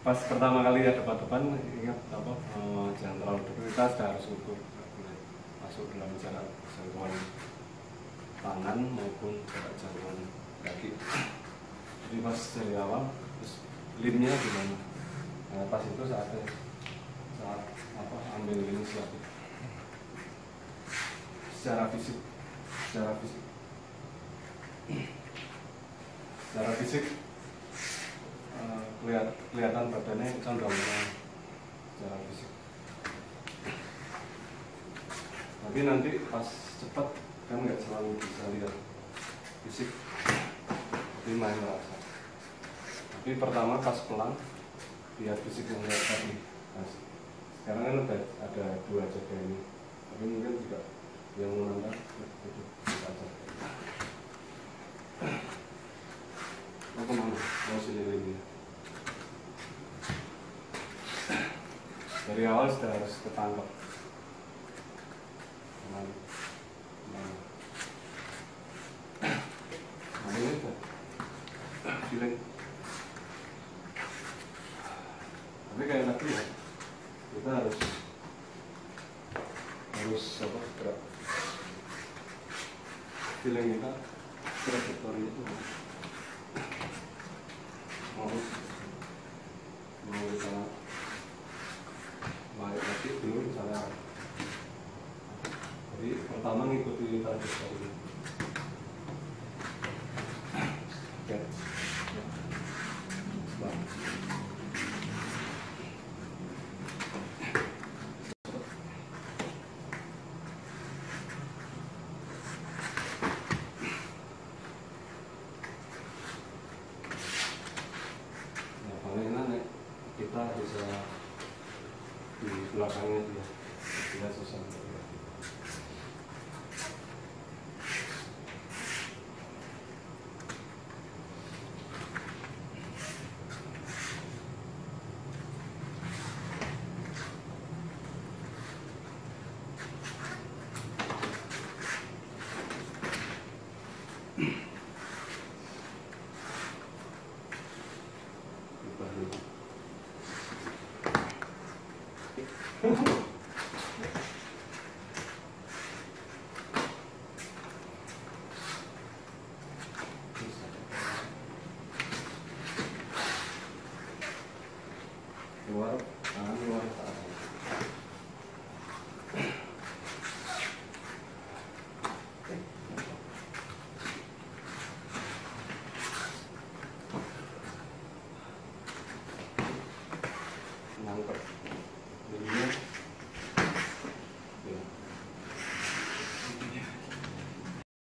pas pertama kali ada depan ingat apa, jangan terlalu dekat, kita sudah harus ukur masuk dalam jarak jangkauan tangan maupun jarak jangkauan kaki. Jadi pas dari awal terus limnya gimana, nah, pas itu saat apa ambil inisiatif secara fisik kelihatan badannya condong secara fisik. Tapi nanti pas cepat kan nggak selalu bisa lihat fisik, tapi main rasa. Tapi pertama pas pelan lihat fisik yang lihat tadi. Nah, sekarang kan udah ada 2 jaga ini, tapi mungkin juga yang menonton itu bisa aja. Mau kemana? Mau sini ini. Dari awal sudah harus ketangkep. Ini udah feeling. Tapi kayak tadi ya, kita harus apa, gerak. Feeling kita trajektori itu mau kita balik lagi dulu misalnya. Jadi pertama ngikuti trajektori. Oke. Kita bisa di belakangnya dia tidak susah. Luar tangan, luar tangan. Nangkep.